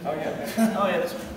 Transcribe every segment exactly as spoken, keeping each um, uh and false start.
Oh yeah. Oh yeah, this one.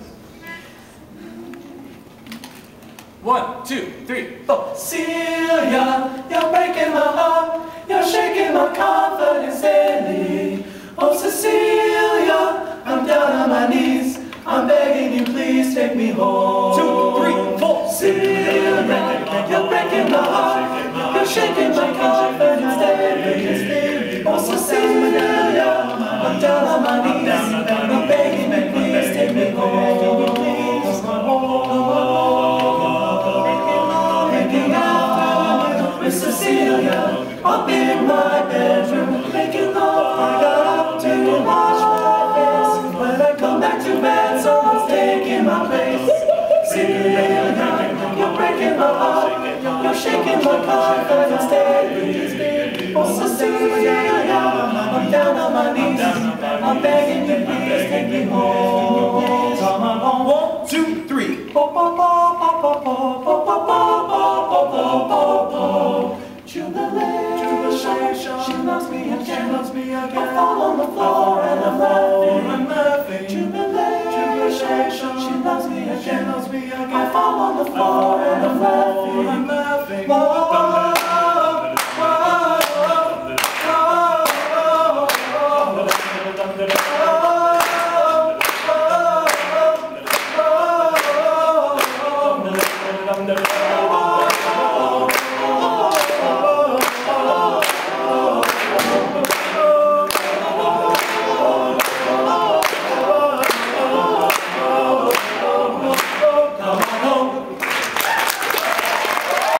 One, two, three, four. Celia, you're breaking my heart. You're shaking my confidence daily. Oh Cecilia, I'm down on my knees. I'm begging you, please take me home. Two, three, four. Celia, you're breaking my heart. You're shaking my confidence daily. Oh Cecilia, I'm down on my knees. I'm begging you, please take me home. Please come home. Making out with Cecilia up in my bedroom, making love. I got up to wash my face. When I come back to bed, someone's taking my place. Celia, you're breaking my heart. You're shaking my confidence daily. Oh Cecilia, I'm down on my knees. I'm begging you, please take me home. Come on, one, two, three. Jubilation, she loves me again, loves me again. I fall on the floor and I'm laughing, I'm laughing. Jubilation, she loves me again, loves me again. I fall on the floor and I'm laughing, I'm laughing.